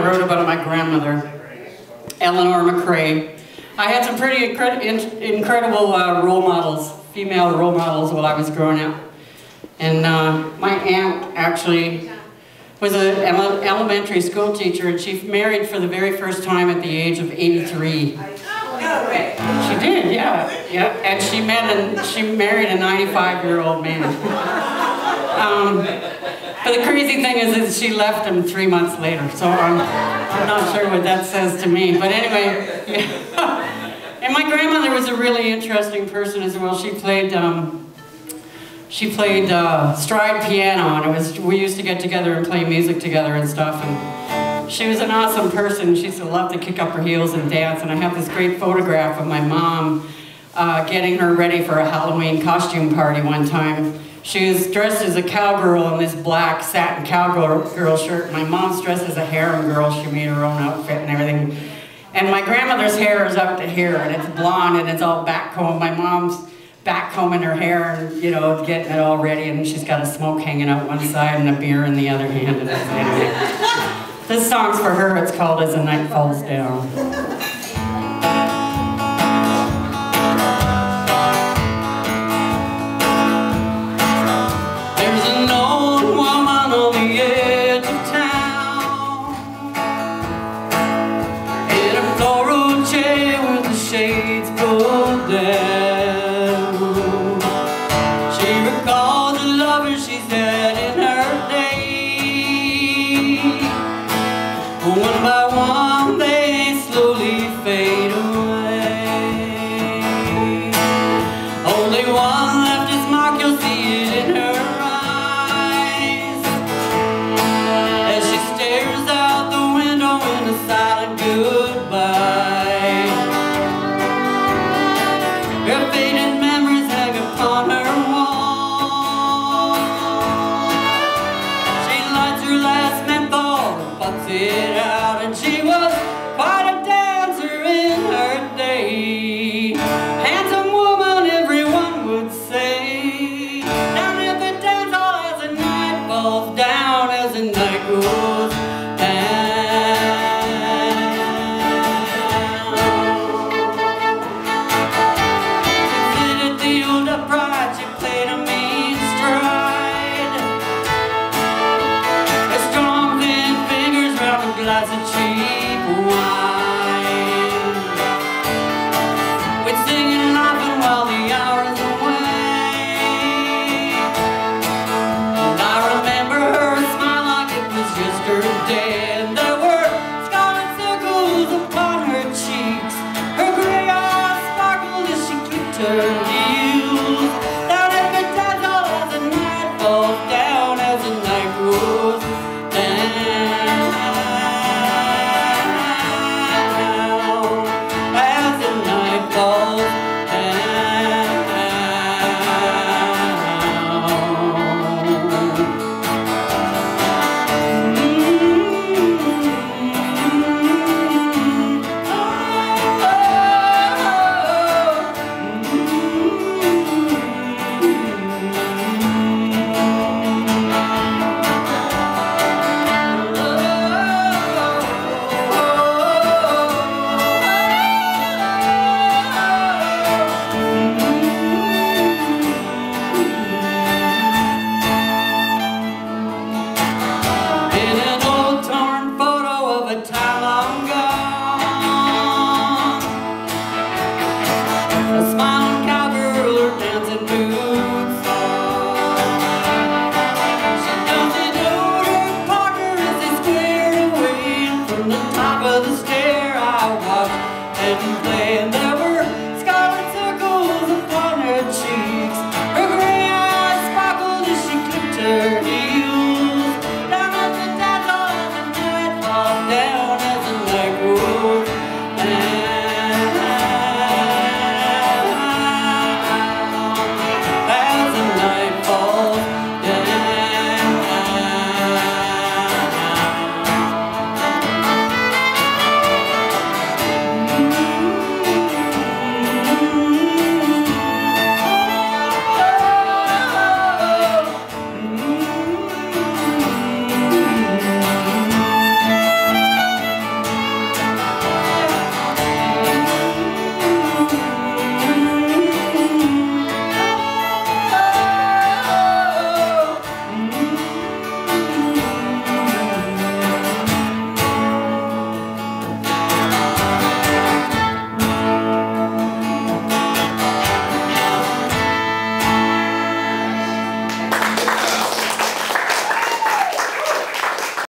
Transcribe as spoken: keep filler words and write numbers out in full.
I wrote about my grandmother, Eleanor McRae. I had some pretty incred incredible uh, role models, female role models while I was growing up. And uh, my aunt actually was an elementary school teacher, and she married for the very first time at the age of eighty-three. She did, yeah, yeah. And she met and she married a ninety-five-year-old man. Um, but the crazy thing is that she left him three months later, so I'm, I'm not sure what that says to me. But anyway, yeah. And my grandmother was a really interesting person as well. She played, um, she played uh, stride piano, and it was we used to get together and play music together and stuff. And she was an awesome person. She used to love to kick up her heels and dance. And I have this great photograph of my mom uh, getting her ready for a Halloween costume party one time. She was dressed as a cowgirl in this black satin cowgirl shirt. My mom's dressed as a harem girl. She made her own outfit and everything. And my grandmother's hair is up to here, and it's blonde, and it's all backcombed. My mom's backcombing her hair and, you know, getting it all ready, and she's got a smoke hanging out one side and a beer in the other hand. And anyway, this song's for her. It's called As the Night Falls Down. Shades pulled down. She recalls the lovers she's had in her day. One by one they slowly fade away. Only one left is mark, you'll see it in her eyes, as she stares out the window in a silent goodbye. Her faded memories hang upon her wall. She lights her last menthol and puts it out, and she was quite a dancer in her day. Handsome woman, everyone would say. Down at the dance hall as the night falls down, as the night goes down. She played a mean stride, her strong thin fingers round a glass of cheap wine. We'd sing and laughing while the hours away, and I remember her smile like it was yesterday. And there were scarlet circles upon her cheeks, her gray eyes sparkled as she clicked her heels. Down as the night goes down, as the night falls down. A smiling cowgirl, her dancing boots. She doesn't know her partner as they squared away. From the top of the stair I watched them play.